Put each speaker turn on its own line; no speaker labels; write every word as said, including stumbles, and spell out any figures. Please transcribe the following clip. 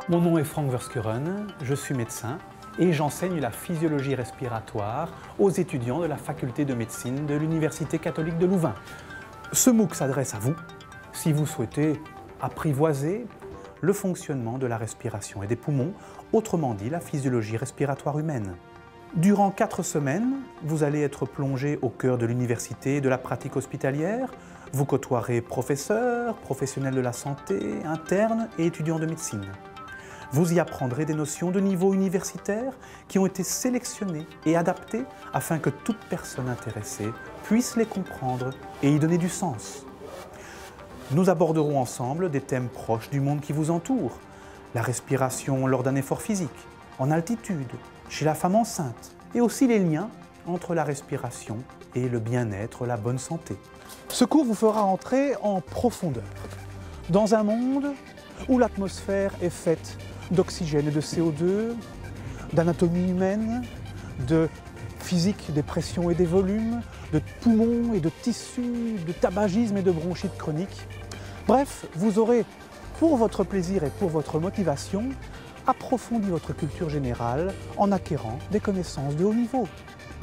Mon nom est Frank Verskuren, je suis médecin et j'enseigne la physiologie respiratoire aux étudiants de la faculté de médecine de l'Université catholique de Louvain. Ce MOOC s'adresse à vous si vous souhaitez apprivoiser le fonctionnement de la respiration et des poumons, autrement dit la physiologie respiratoire humaine. Durant quatre semaines, vous allez être plongé au cœur de l'université et de la pratique hospitalière. Vous côtoierez professeurs, professionnels de la santé, internes et étudiants de médecine. Vous y apprendrez des notions de niveau universitaire qui ont été sélectionnées et adaptées afin que toute personne intéressée puisse les comprendre et y donner du sens. Nous aborderons ensemble des thèmes proches du monde qui vous entoure. La respiration lors d'un effort physique, en altitude, chez la femme enceinte, et aussi les liens entre la respiration et le bien-être, la bonne santé. Ce cours vous fera entrer en profondeur dans un monde où l'atmosphère est faite d'oxygène et de C O deux, d'anatomie humaine, de physique des pressions et des volumes, de poumons et de tissus, de tabagisme et de bronchite chronique. Bref, vous aurez, pour votre plaisir et pour votre motivation, approfondi votre culture générale en acquérant des connaissances de haut niveau.